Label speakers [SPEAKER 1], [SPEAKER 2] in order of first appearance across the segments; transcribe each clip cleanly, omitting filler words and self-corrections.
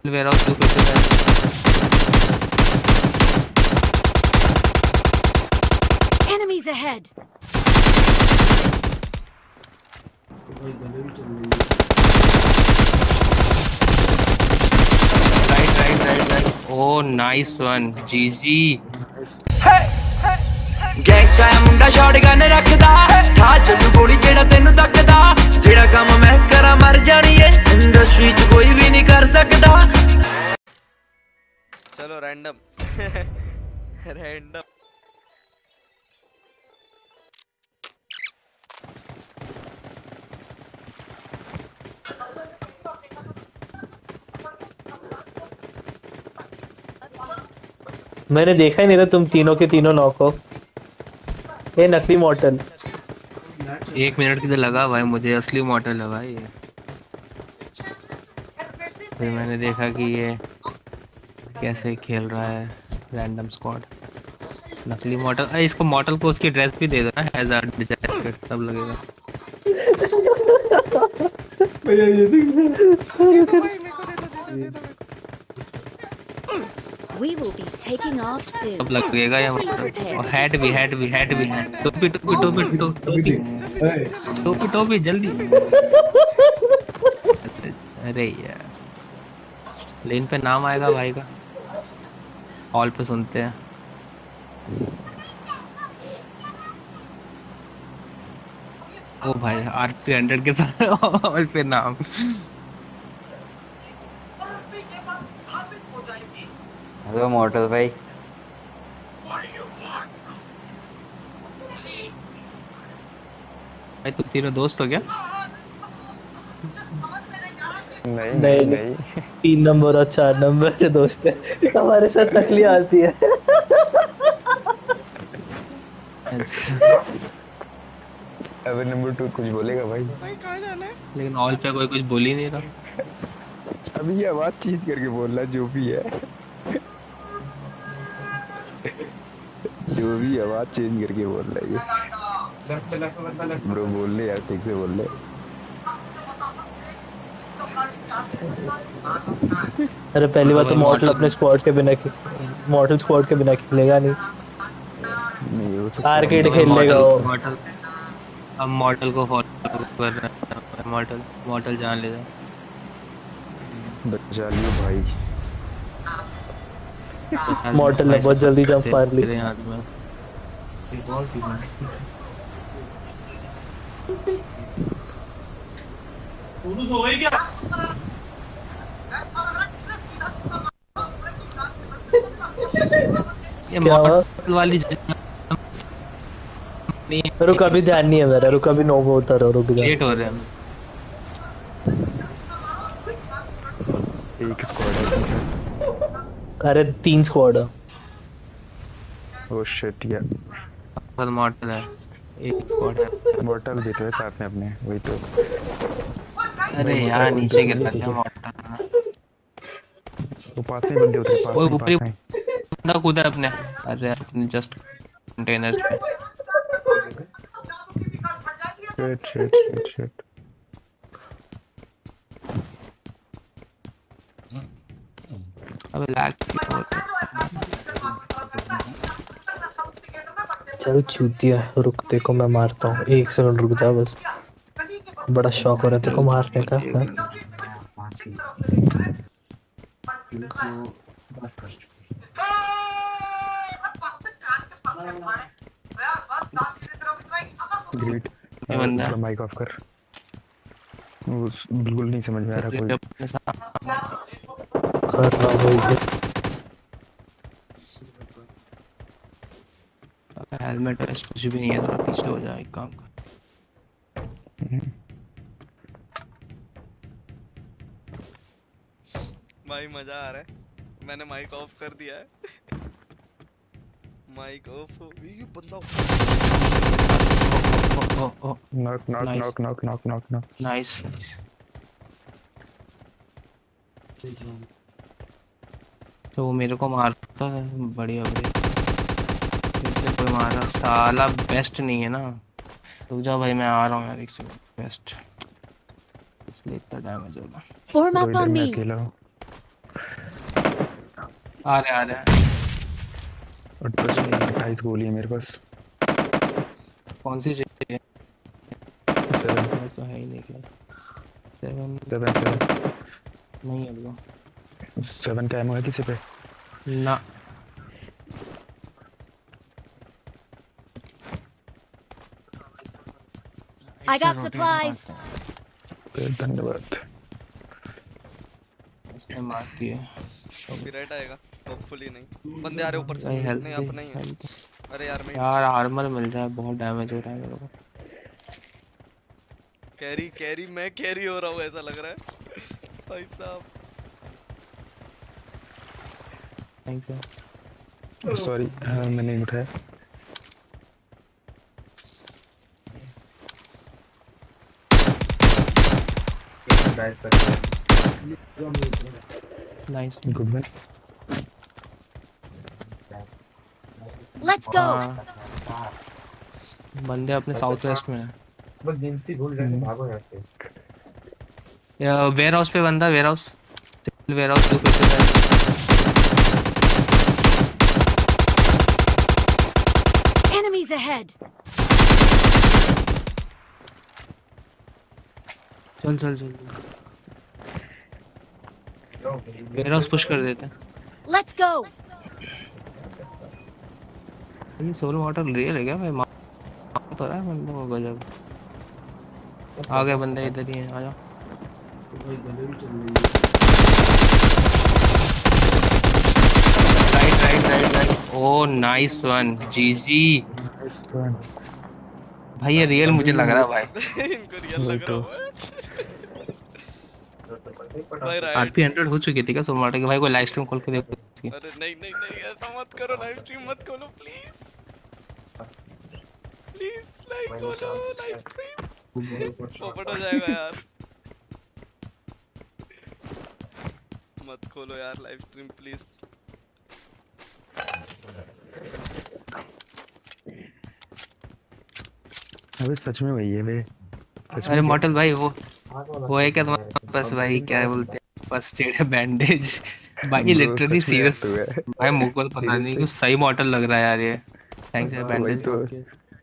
[SPEAKER 1] Ware house 255
[SPEAKER 2] Enemies ahead.
[SPEAKER 1] Right oh nice one GG
[SPEAKER 3] gangster है मुंडा shotgun रखदा ठा चलू गोली जेड़ा तेनू तकदा जेड़ा काम मैं करा मर जानी है इंडस्ट्री च कोई भी नहीं कर सकदा।
[SPEAKER 4] चलो रैंडम रैंडम
[SPEAKER 5] मैंने देखा ही नहीं था तुम तीनों के तीनों नॉक हो। ये नकली मॉर्टल
[SPEAKER 1] 1 मिनट की तो लगा भाई मुझे असली मॉडल है भाई ये। फिर मैंने देखा कि ये कैसे खेल रहा है रैंडम स्क्वाड नकली मॉडल। इसको मॉडल को उसकी ड्रेस भी दे दो ना हैजार्ड जैकेट तब लगेगा।
[SPEAKER 5] भैया ये
[SPEAKER 2] We will be taking off soon.
[SPEAKER 1] अब लगेगा या और हैट भी टोपी टोपी जल्दी। अरे यार लेन पे नाम आएगा भाई का हॉल पे सुनते हैं। ओ भाई R300 के साथ हॉल पे नाम।
[SPEAKER 6] हेलो मॉडल भाई।
[SPEAKER 1] भाई तुम तीनों दोस्त हो क्या?
[SPEAKER 6] नहीं
[SPEAKER 5] 3 नंबर और 4 नंबर के दोस्त है हमारे साथ नकली आती है।
[SPEAKER 1] अच्छा
[SPEAKER 6] अबे नंबर 2 कुछ बोलेगा भाई
[SPEAKER 4] कहाँ जाना है?
[SPEAKER 1] लेकिन हॉल पे कोई कुछ बोल ही नहीं रहा।
[SPEAKER 6] अभी ये आवाज चेंज करके बोल रहा जो भी है आवाज चेंज करके बोल रहा है ये। ब्रो बोल ले यार ठीक से बोल ले।
[SPEAKER 5] अरे पहली बात तो मॉर्टल अपने स्क्वाड के बिना मॉर्टल स्क्वाड के बिना खेलेगा नहीं
[SPEAKER 6] हो सकता
[SPEAKER 5] आर्केड खेल लेगा वो।
[SPEAKER 1] अब मॉडल को फॉलो कर रहा है मॉडल जान ले जाए
[SPEAKER 6] बचा लियो भाई।
[SPEAKER 5] मॉर्टल ने बहुत जल्दी जंप मार ली।
[SPEAKER 1] तेरे हाथ में
[SPEAKER 5] हो गई क्या?
[SPEAKER 1] ये मॉडल वाली
[SPEAKER 5] रुक अभी ध्यान नहीं है मेरा रुक अभी नो होता रहो रुक जा।
[SPEAKER 1] लेट हो रहे हैं
[SPEAKER 6] एक स्क्वाड है।
[SPEAKER 5] अरे 3 स्क्वाड है।
[SPEAKER 6] ओह शिट यार
[SPEAKER 1] मॉडल है एक स्क्वाड है
[SPEAKER 6] मॉडल भी तो है साथ में अपने वही तो।
[SPEAKER 1] अरे यार नीचे गिर गया मॉडल
[SPEAKER 6] वो पास में बंदे उतरे पास
[SPEAKER 1] वो
[SPEAKER 6] में
[SPEAKER 1] ऊपरी बंदा कूदा है अपने। अरे अपने जस्ट कंटेनर पे।
[SPEAKER 6] शिट
[SPEAKER 1] अबे लैग
[SPEAKER 5] चल चूतिया रुक देखो मैं मारता हूँ 1 सेकंड रुक जा बस। बड़ा शौक हो रहा है तेरे को मारने का।
[SPEAKER 6] ग्रेट माइक ऑफ कर। वो बिल्कुल नहीं समझ में आ रहा कोई
[SPEAKER 5] कर रहा हूँ।
[SPEAKER 1] हेलमेट वेस्ट कुछ भी नहीं है थोड़ा पीछे हो जाए एक काम कर।
[SPEAKER 4] भाई मजा आ रहा है मैंने माइक ऑफ कर दिया है माइक ऑफ ये बंदा
[SPEAKER 6] नॉक
[SPEAKER 1] नाइस तो वो मेरे को मारता है बढ़िया फिर से कोई मारा साला बेस्ट नहीं है ना। रुक जाओ भाई मैं आ रहा हूँ यार एक से बेस्ट इसलिए इतना डैमेज होगा।
[SPEAKER 2] Form up on me.
[SPEAKER 1] आ रहे हैं।
[SPEAKER 6] 28 गोली है मेरे पास।
[SPEAKER 1] कौन सी चाहिए?
[SPEAKER 6] 7
[SPEAKER 1] मैं तो है ही नहीं क्या। 7
[SPEAKER 6] 7 7
[SPEAKER 1] नहीं है ब्रो।
[SPEAKER 6] 7 का एमओ है किसी पे?
[SPEAKER 1] ना।
[SPEAKER 2] I got supplies.
[SPEAKER 6] धन्यवाद।
[SPEAKER 1] उसने मार दिए।
[SPEAKER 4] कॉपीराइट आएगा होपफुली नहीं। बंदे आ रहे ऊपर से।
[SPEAKER 1] भाई हेल्प
[SPEAKER 4] नहीं
[SPEAKER 1] दे,
[SPEAKER 4] अपना ही है।
[SPEAKER 1] हेल्प।
[SPEAKER 4] अरे यार मैं
[SPEAKER 1] यार आर्मर मिल जाए, बहुत डैमेज हो रहा है मेरे को।
[SPEAKER 4] कैरी कैरी मैं कैरी हो रहा हूँ ऐसा लग रहा है भाई साहब।
[SPEAKER 1] थैंक्स यार।
[SPEAKER 6] सॉरी मैंने नहीं उठाया।
[SPEAKER 1] Nice.
[SPEAKER 6] Good man.
[SPEAKER 2] Let's go.
[SPEAKER 1] हाँ बंदे अपने साउथ वेस्ट में है।
[SPEAKER 5] बस गिनती भूल गए, भागो यहाँ से।
[SPEAKER 1] वेयर हाउस पे बंदा, warehouse, warehouse 255।
[SPEAKER 2] Enemies ahead.
[SPEAKER 1] चल चल चल, वेयर हाउस पुश कर देते हैं।
[SPEAKER 2] Let's go.
[SPEAKER 1] ये सोलो वाटर रियल है क्या भाई? मार तो रहा है बंदे को गजब। आ गए बंदे इधर ही हैं, आ जाओ। Right right right right. Oh nice one, GG. भाई ये रियल मुझे लग रहा है भाई।
[SPEAKER 4] इनको रियल लग रहा है भाई राइट।
[SPEAKER 1] आरपी 100 हो चुकी थी क्या सोलो वाटर के? भाई कोई लाइव स्ट्रीम खोल के देखो इसकी।
[SPEAKER 4] अरे नहीं नहीं नहीं ऐसा मत करो। लाइव स्ट्रीम मत खोलो प्लीज। प्लीज लाइव खोलो लाइव स्ट्रीम। पोपट हो जाएगा यार। मत खोलो यार लाइव स्ट्रीम प्लीज।
[SPEAKER 6] अबे सच में वही है बे।
[SPEAKER 1] अरे मॉडल भाई वो है क्या तुम्हारे पास भाई? क्या बोलते हैं, फर्स्ट एड है, बैंडेज? भाई
[SPEAKER 6] ब्रो
[SPEAKER 1] लिटरली
[SPEAKER 6] सच में
[SPEAKER 1] सीरियस
[SPEAKER 6] तो है।
[SPEAKER 1] भाई, मुझे को तो पता नहीं कि सही मॉडल लग रहा है यार ये। थैंक्स यार
[SPEAKER 6] वही
[SPEAKER 1] बैंडेज।
[SPEAKER 6] तो।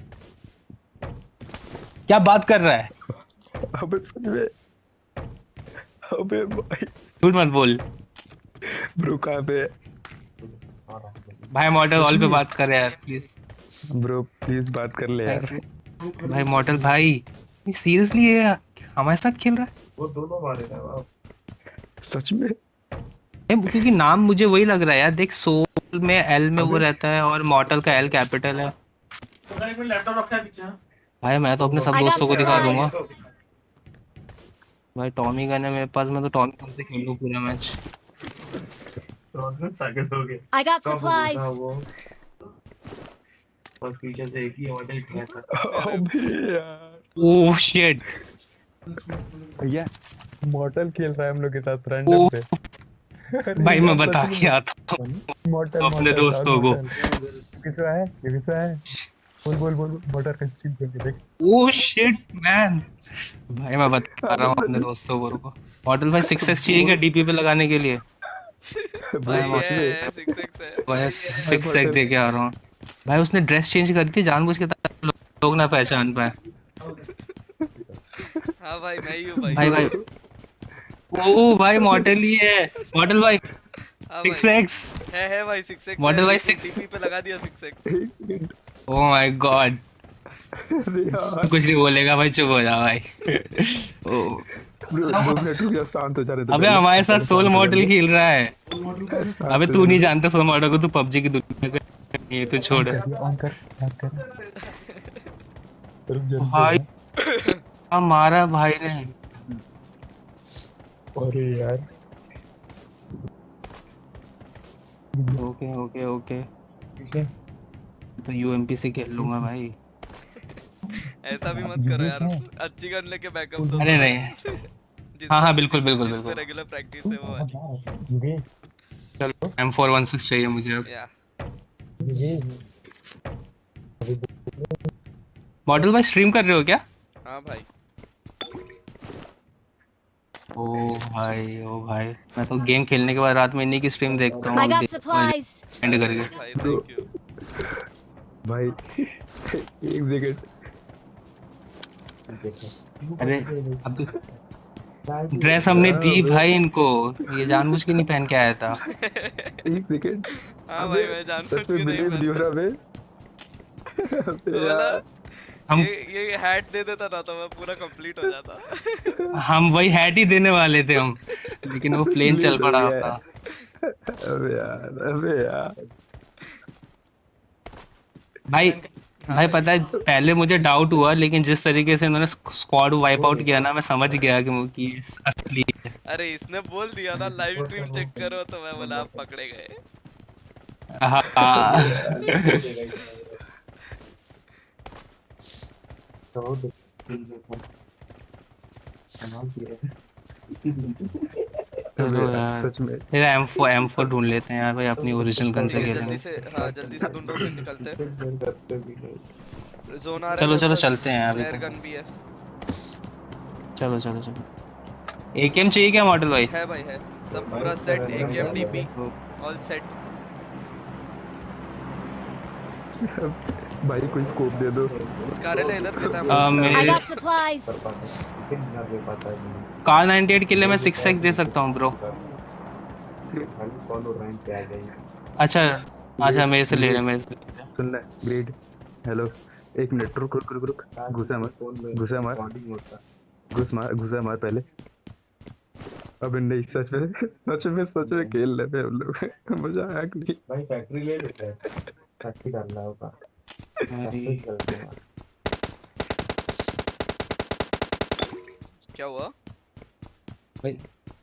[SPEAKER 1] क्या बात कर रहा है?
[SPEAKER 6] अबे सच में। अबे भाई
[SPEAKER 1] झूठ मत बोल
[SPEAKER 6] ब्रो कहाँ पे?
[SPEAKER 1] भाई। मॉडल ऑल पे बात कर यार प्लीज।
[SPEAKER 6] ब्रो प्लीज बात कर ले यार।
[SPEAKER 1] भाई मॉडल भाई, ये सीरियसली ये हमारे साथ खेल रहा है?
[SPEAKER 5] वो दोनों मारे ना।
[SPEAKER 6] सच में।
[SPEAKER 1] क्योंकि नाम मुझे वही लग रहा है यार। देख सोल में एल में वो रहता है और मॉडल का एल कैपिटल है।
[SPEAKER 5] लैपटॉप रखा है पीछे।
[SPEAKER 1] भाई मैं तो अपने सब
[SPEAKER 2] I got
[SPEAKER 1] दोस्तों को दिखा दूंगा।
[SPEAKER 2] supplies.
[SPEAKER 1] भाई टॉमी गन है मेरे पास, मैं तो टॉमी गन से खेल लूं पूरा मैच।
[SPEAKER 2] I got supplies.
[SPEAKER 5] और पीछे से एक ही मॉडल किया था।
[SPEAKER 6] अबे यार
[SPEAKER 1] ओह शिट।
[SPEAKER 6] भैया मॉर्टल खेल रहा है हम लोग के साथ
[SPEAKER 1] ओह
[SPEAKER 6] रैंडम पे।
[SPEAKER 1] भाई मैं बता के आता हूँ
[SPEAKER 6] मॉर्टल
[SPEAKER 1] अपने दोस्तों को।
[SPEAKER 6] किसो है ये किसो है? बोल बोल बोल मॉर्टल का स्ट्रीम करके देख।
[SPEAKER 1] Oh shit man. भाई मैं बता रहा हूँ अपने दोस्तों को। मॉडल भाई 6x चाहिए क्या डीपी पे लगाने के लिए?
[SPEAKER 4] भाई
[SPEAKER 6] मॉर्टल
[SPEAKER 4] ये 6x है।
[SPEAKER 1] भाई 6x दे के आ रहा हूँ। भाई उसने ड्रेस चेंज कर दी जानबूझ के ताकि लोग ना पहचान पाए।
[SPEAKER 4] हाँ भाई मैं ही हूँ भाई।
[SPEAKER 1] भाई भाई ओ भाय मॉडल ही है। मॉडल भाई
[SPEAKER 4] हाँ भाई
[SPEAKER 1] 6x।
[SPEAKER 4] है भाई 6x।
[SPEAKER 1] मॉडल भाई
[SPEAKER 4] टीपी पे लगा दिया 6x।
[SPEAKER 1] Oh my god. कुछ नहीं बोलेगा भाई, चुप हो जा भाई। ओ
[SPEAKER 6] 2 मिनट रुक जा, शांत हो जा रहे थे
[SPEAKER 1] अबे
[SPEAKER 6] पहले।
[SPEAKER 1] हमारे साथ सोल मॉडल खेल रहा है।
[SPEAKER 6] शांत
[SPEAKER 1] अबे
[SPEAKER 6] हो
[SPEAKER 1] तू
[SPEAKER 6] जा।
[SPEAKER 1] नहीं जानता सोल मॉडल को, तू पबजी की दुनिया का ये तो छोड़।
[SPEAKER 6] ऑन कर बात कर। रुक जा
[SPEAKER 1] भाई हमारा भाई ने।
[SPEAKER 6] अरे यार
[SPEAKER 1] ओके ओके ओके
[SPEAKER 6] ठीक है।
[SPEAKER 1] तो यूएमपी से खेल लूंगा भाई।
[SPEAKER 4] ऐसा भी मत करो यार। अच्छी गन लेके बैकअप दो।
[SPEAKER 1] अरे नहीं। हाँ हाँ बिल्कुल बिल्कुल बिल्कुल।
[SPEAKER 4] रेगुलर प्रैक्टिस है वो वाली।
[SPEAKER 1] चलो M416 चाहिए मुझे अब।
[SPEAKER 4] या
[SPEAKER 1] मॉडल भाई स्ट्रीम कर रहे हो क्या?
[SPEAKER 4] हाँ भाई।
[SPEAKER 1] ओ ओ भाई मैं तो गेम खेलने के बाद रात में इन्हीं की स्ट्रीम देखता
[SPEAKER 2] I
[SPEAKER 1] हूँ
[SPEAKER 2] got supplies.
[SPEAKER 1] एंड
[SPEAKER 4] अरे
[SPEAKER 1] करके।
[SPEAKER 4] भाई
[SPEAKER 6] ब्रो
[SPEAKER 4] थैंक यू।
[SPEAKER 6] भाई एक सेकंड।
[SPEAKER 1] अरे अब ड्रेस हमने
[SPEAKER 6] हाँ
[SPEAKER 1] दी
[SPEAKER 6] बे,
[SPEAKER 1] भाई इनको, ये जानबूझ के नहीं पहन के आया था।
[SPEAKER 6] एक सेकंड।
[SPEAKER 4] हाँ
[SPEAKER 6] अबे
[SPEAKER 4] भाई मैं जानबूझ
[SPEAKER 6] सच में
[SPEAKER 4] के नहीं
[SPEAKER 6] बिलीव नहीं हो
[SPEAKER 4] पहनता।
[SPEAKER 6] रहा बे। अबे
[SPEAKER 4] बोला
[SPEAKER 6] यार
[SPEAKER 1] हम
[SPEAKER 4] ये हैट दे देता ना तो मैं पूरा कंप्लीट हो जाता।
[SPEAKER 1] हम वही हैट ही देने वाले थे हम, लेकिन वो प्लेन चल
[SPEAKER 6] लेट हो
[SPEAKER 1] पड़ा
[SPEAKER 6] गया है।
[SPEAKER 1] अपना।
[SPEAKER 6] अबे यार अबे यार।
[SPEAKER 1] भाई
[SPEAKER 4] हाँ
[SPEAKER 1] भाई
[SPEAKER 4] भाई।
[SPEAKER 1] पता है पहले मुझे डाउट हुआ, लेकिन जिस तरीके से उन्होंने स्क्वाड वाइप आउट किया ना, मैं समझ गया कि ये असली है।
[SPEAKER 4] अरे इसने बोल दिया ना लाइव स्ट्रीम चेक करो तो मैं बोला आप पकड़े गए।
[SPEAKER 1] हाँ।
[SPEAKER 6] अबे
[SPEAKER 1] चलो
[SPEAKER 6] यार
[SPEAKER 1] यार,
[SPEAKER 6] सच में।
[SPEAKER 1] मेरा M4 ढूंढ लेते हैं यार भाई, अपनी ओरिजिनल गन से
[SPEAKER 4] ठीक है जल्दी
[SPEAKER 1] खेलेंगे।
[SPEAKER 4] से, हाँ जल्दी से ढूंढो फिर निकलते हैं। जोन आ रहा है
[SPEAKER 1] चलो
[SPEAKER 4] मेरे
[SPEAKER 1] चलो
[SPEAKER 4] पास,
[SPEAKER 1] चलते हैं अभी
[SPEAKER 4] फ्लेयर
[SPEAKER 1] तो।
[SPEAKER 4] गन भी है।
[SPEAKER 1] चलो चलो चलो। AKM चाहिए क्या मॉडल भाई?
[SPEAKER 4] है भाई है, सब पूरा सेट, AKM DP
[SPEAKER 1] तो
[SPEAKER 4] ऑल सेट।
[SPEAKER 6] भाई कोई स्कोप दे दो।
[SPEAKER 4] स्कारले ले इधर देता है
[SPEAKER 2] I
[SPEAKER 1] मेरे
[SPEAKER 2] got supplies.
[SPEAKER 1] कार 98 के लिए मैं 6x दे सकता हूँ ब्रो। अच्छा अच्छा,
[SPEAKER 6] ग्रेड
[SPEAKER 1] मेरे से ले रहे
[SPEAKER 6] ग्रेड
[SPEAKER 1] मेरे से ले रहे।
[SPEAKER 6] सुनना ग्रेड। हेलो एक मिनट रुक रुक रुक रुक। घुसा मत घुसा मत घुसा मार पहले। अबे नहीं सच में खेल ले पे हम लोग। मजा आया कि नहीं?
[SPEAKER 1] मेरी
[SPEAKER 4] क्या हुआ?
[SPEAKER 1] भाई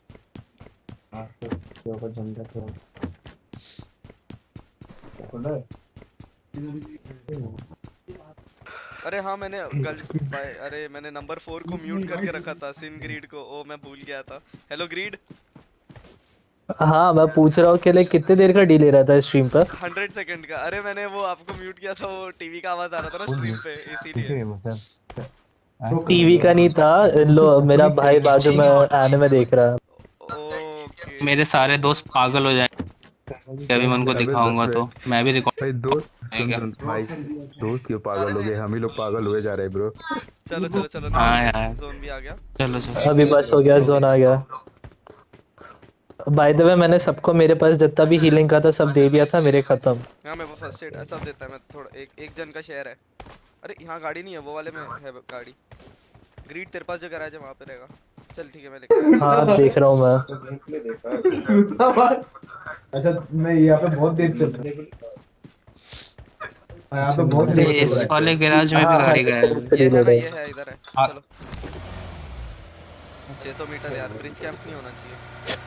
[SPEAKER 4] अरे हाँ मैंने अरे मैंने नंबर 4 को म्यूट करके रखा था, सिन ग्रीड को, ओ मैं भूल गया था। Hello Greed.
[SPEAKER 5] हाँ मैं पूछ रहा हूँ कि लाइक कितने देर का डिले रहता है स्ट्रीम पर?
[SPEAKER 4] 100 सेकंड का। अरे मैंने वो आपको म्यूट किया था, वो टीवी का आवाज आ रहा था ना स्ट्रीम पे, इसीलिए।
[SPEAKER 5] टीवी का नहीं था, लो मेरा भाई बाजू में एनिमे देख रहा है।
[SPEAKER 4] ओके।
[SPEAKER 1] मेरे सारे दोस्त पागल हो जाएंगे अभी, मैं उनको
[SPEAKER 6] अबे सच
[SPEAKER 1] दिखाऊंगा
[SPEAKER 6] में
[SPEAKER 1] तो मैं भी रिकॉर्ड
[SPEAKER 6] भाई दोस्त सुन
[SPEAKER 1] करेगा।
[SPEAKER 6] सुन भाई। दोस्त क्यों पागल हो गए? हम ही लोग पागल हुए जा रहे ब्रो।
[SPEAKER 4] चलो चलो चलो
[SPEAKER 1] हाँ
[SPEAKER 4] निकलते हैं,
[SPEAKER 1] यार,
[SPEAKER 4] जोन भी आ गया।
[SPEAKER 1] चलो चलो।
[SPEAKER 5] अभी बस हो गया, जोन आ गया। बाय द वे मैंने सबको मेरे पास जितना भी हीलिंग का था सब दे दिया था, मेरे खत्म।
[SPEAKER 4] हाँ मैं वो फर्स्ट एड सब देता है, मैं थोड़ा एक जन का शेयर है। अरे यहाँ गाड़ी नहीं है, वो वाले में है गाड़ी। ग्रीड तेरे पास जो गैराज है वहाँ पे रहेगा। चल ठीक है मैं लेके आया।
[SPEAKER 5] हाँ देख रहा हूँ मैं।
[SPEAKER 7] अच्छा नहीं, यहाँ पे बहुत देर चल रही है। यहाँ पे बहुत
[SPEAKER 1] अरे
[SPEAKER 7] देर चल
[SPEAKER 1] इस
[SPEAKER 7] रहा है।
[SPEAKER 1] वाले गैराज में भी
[SPEAKER 5] हाँ
[SPEAKER 1] गाड़ी गया है।
[SPEAKER 4] ये है ना, ये है इधर है।
[SPEAKER 1] हाँ।
[SPEAKER 4] चलो 600 मीटर यार, ब्रिज कैंप नहीं होना चाहिए।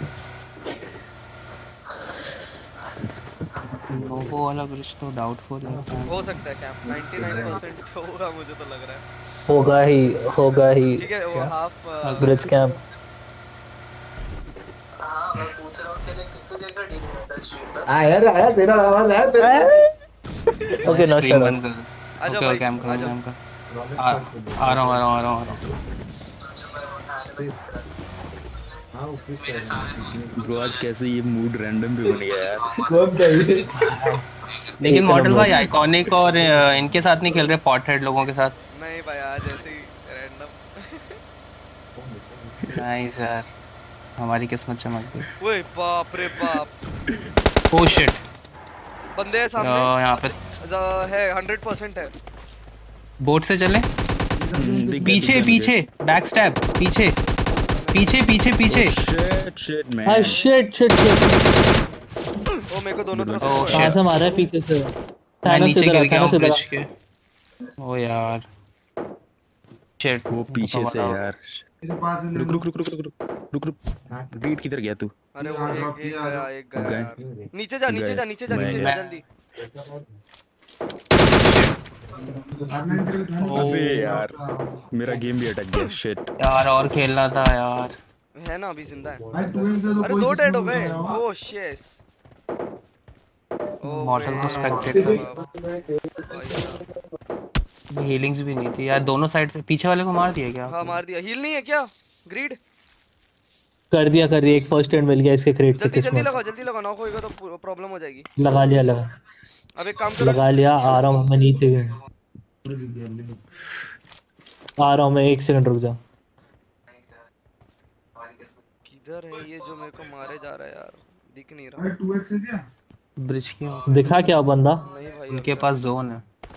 [SPEAKER 1] नोबो वाला ब्रिज तो डाउटफुल है।
[SPEAKER 4] हो सकता है कैंप, 99% होगा मुझे तो लग रहा है।
[SPEAKER 5] होगा ही
[SPEAKER 4] ठीक है वो हाफ
[SPEAKER 5] ब्रिज कैंप।
[SPEAKER 7] आया तेरा आवाज आया तेरा।
[SPEAKER 5] ओके ना
[SPEAKER 1] स्ट्रीम
[SPEAKER 5] सर।
[SPEAKER 1] बंद कर।
[SPEAKER 4] आजा
[SPEAKER 1] ओके
[SPEAKER 4] भाई
[SPEAKER 1] कैम करो
[SPEAKER 4] आजा।
[SPEAKER 1] कैम कर। आ रहा हूँ आ रहा हूँ आ रहा हूँ आ रहा हूँ।
[SPEAKER 6] ब्रो आज कैसे ये मूड रैंडम भी बन गया यार।
[SPEAKER 7] कौन चाहिए?
[SPEAKER 1] लेकिन
[SPEAKER 5] एक
[SPEAKER 1] मॉडल
[SPEAKER 5] नंबर।
[SPEAKER 1] भाई आइकॉनिक और इनके साथ नहीं खेल रहे, पॉटहेड लोगों के साथ।
[SPEAKER 4] नहीं भाई आज ऐसे ही रैंडम।
[SPEAKER 1] नाइस यार, हमारी किस्मत चमक गई।
[SPEAKER 4] ओए बाप रे बाप,
[SPEAKER 1] ओह शिट,
[SPEAKER 4] बंदे हैं सामने।
[SPEAKER 1] यहाँ पे
[SPEAKER 4] है 100% है।
[SPEAKER 1] बोट से चले। पीछे पीछे बैक स्टैब, पीछे पीछे पीछे पीछे।
[SPEAKER 6] Shit man.
[SPEAKER 5] हाँ शिट शिट शिट।
[SPEAKER 4] ओ मेरे को दोनों तरफ
[SPEAKER 1] Oh,
[SPEAKER 4] से
[SPEAKER 1] shit.
[SPEAKER 5] कहाँ से मारा है? पीछे से।
[SPEAKER 1] मैं
[SPEAKER 5] थानोस
[SPEAKER 1] नीचे
[SPEAKER 5] इधर
[SPEAKER 1] गिर
[SPEAKER 5] आ,
[SPEAKER 1] गया हूँ
[SPEAKER 5] थानोस इधर
[SPEAKER 1] ब्रिज
[SPEAKER 5] आ।
[SPEAKER 1] के। ओ यार शिट,
[SPEAKER 6] वो पीछे से यार। रुक रुक रुक रुक रुक रुक रुक रुक। ग्रीड किधर गया तू?
[SPEAKER 4] अरे वो एक गया
[SPEAKER 6] गए।
[SPEAKER 4] यार। नीचे जा नीचे जा नीचे जा नीचे जा जल्दी।
[SPEAKER 6] अबे यार मेरा गेम भी अटक गया। शिट
[SPEAKER 1] यार और खेलना था यार।
[SPEAKER 4] है ना अभी जिंदा है। अरे 2 डेड हो गए। ओ शेस।
[SPEAKER 1] मॉडल तो स्पेक्टेटर हीलिंग्स भी नहीं थी यार, दोनों साइड से। पीछे वाले को मार दिया क्या?
[SPEAKER 4] हाँ मार दिया। हील नहीं है क्या ग्रीड?
[SPEAKER 5] कर दिया एक फर्स्ट एड मिल गया इसके क्रेट से
[SPEAKER 4] जल्दी
[SPEAKER 5] किस्मत।
[SPEAKER 4] जल्दी लगाओ नॉक होएगा तो प्रॉब्लम हो जाएगी।
[SPEAKER 5] लगा लिया
[SPEAKER 4] अब एक काम करो,
[SPEAKER 5] लगा लिया, आ रहा हूँ मैं नीचे, आ रहा हूँ मैं, 1 सेकंड रुक जा।
[SPEAKER 4] किधर है ये जो मेरे को मारे जा रहा है यार, दिख नहीं रहा।
[SPEAKER 7] 2x है क्या?
[SPEAKER 1] ब्रिज की
[SPEAKER 5] दिखा क्या बंदा?
[SPEAKER 4] नहीं भाई
[SPEAKER 1] उनके
[SPEAKER 4] अभी
[SPEAKER 1] पास जोन है।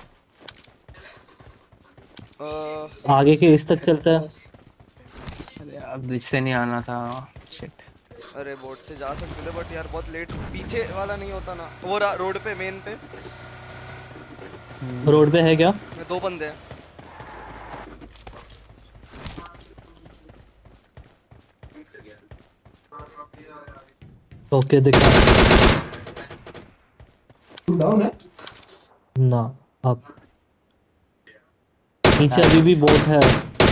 [SPEAKER 5] आगे के इस तक चलता है।
[SPEAKER 1] अरे यार ब्रिज से नहीं आना था, शिट।
[SPEAKER 4] अरे बोट से जा सकते थे बट यार बहुत लेट, पीछे वाला नहीं होता ना वो रोड पे, मेन पे
[SPEAKER 5] रोड पे है क्या?
[SPEAKER 4] 2 बंदे हैं।
[SPEAKER 5] ओके दिखा
[SPEAKER 7] तू डाउन है?
[SPEAKER 5] ना, अब नीचे अभी भी बोट है।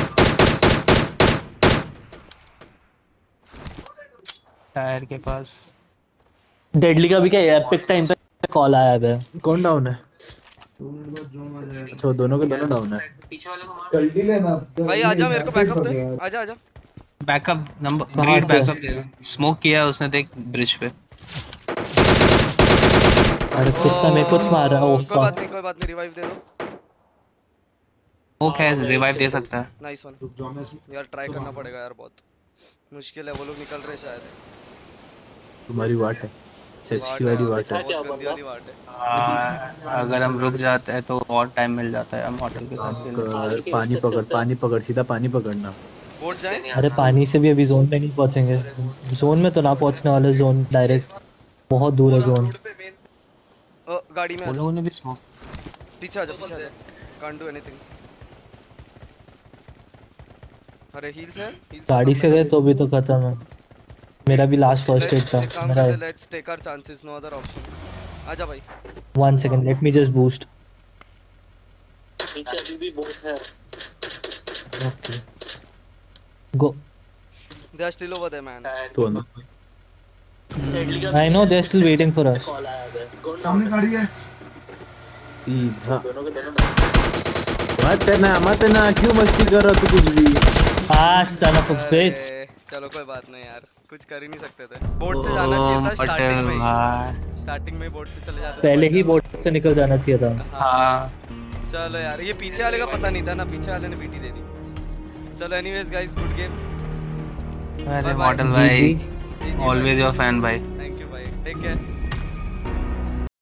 [SPEAKER 1] टायर के पास।
[SPEAKER 5] डेडली का भी क्या एपिक टाइम पे कॉल आया है।
[SPEAKER 7] कौन डाउन है? अच्छा दोनों के दोनों डाउन है। जल्दी लेना
[SPEAKER 4] भाई आजा, मेरे को बैकअप दे, आजा आजा।
[SPEAKER 1] बैकअप नंबर
[SPEAKER 5] कहाँ
[SPEAKER 1] ग्रीड
[SPEAKER 5] से?
[SPEAKER 1] बैकअप दे। स्मोक किया उसने, देख ब्रिज पे।
[SPEAKER 5] अरे कुत्ता मेरे कुछ मार रहा है।
[SPEAKER 4] कोई बात नहीं, रिवाइव दे दो।
[SPEAKER 1] स्मोक है, रिवाइव दे सकता है।
[SPEAKER 4] नाइस वन यार, ट्राई करना पड़ेगा यार, बहुत मुश्किल है। वो लोग निकल रहे शायद।
[SPEAKER 6] तुम्हारी वाट है, सच्ची वाली वाट है।
[SPEAKER 4] बहुत गंदी वाली वाट है।
[SPEAKER 1] अगर हम रुक जाते हैं तो और टाइम मिल जाता है मॉडल के साथ खेलने।
[SPEAKER 6] पानी पकड़, सीधा पानी पकड़ना।
[SPEAKER 4] बोट जाए।
[SPEAKER 5] अरे पानी से भी अभी जोन में नहीं पहुंचेंगे। जोन में तो ना पहुंचने वाले, जोन डायरेक्ट बहुत दूर है जोन।
[SPEAKER 4] गाड़ी में
[SPEAKER 1] वो लोगों ने भी स्मोक।
[SPEAKER 4] पीछे आजा, कांट डू एनीथिंग। अरे हील्स है,
[SPEAKER 5] गाड़ी से गए तो भी तो खत्म है। मेरा भी लास्ट फर्स्ट एड था मेरा।
[SPEAKER 4] Let's take our chances, no other option. आजा भाई।
[SPEAKER 5] 1 second, let me just boost. नीचे अभी भी बोट है। Okay go.
[SPEAKER 4] They are still over there man.
[SPEAKER 6] तो ना
[SPEAKER 5] I know they are still waiting for us.
[SPEAKER 7] सामने गाड़ी है।
[SPEAKER 6] सीधा मत ना क्यों मस्ती कर रहा तू कुछ भी।
[SPEAKER 5] Son of a bitch.
[SPEAKER 4] चलो कोई बात नहीं यार, कुछ कर ही नहीं सकते थे। बोट से जाना चाहिए था स्टार्टिंग में ही। स्टार्टिंग में बोट से चले जाते
[SPEAKER 5] पहले ही बोट से निकल जाना चाहिए था।
[SPEAKER 1] हाँ
[SPEAKER 4] चलो यार, ये पीछे वाले का पता नहीं था ना, पीछे वाले ने बीटी दे दी। चलो एनीवेज गाइस, गुड गेम।
[SPEAKER 1] अरे मॉडल भाई,
[SPEAKER 5] जी
[SPEAKER 1] ऑलवेज योर फैन भाई।
[SPEAKER 4] थैंक यू भाई, टेक केयर।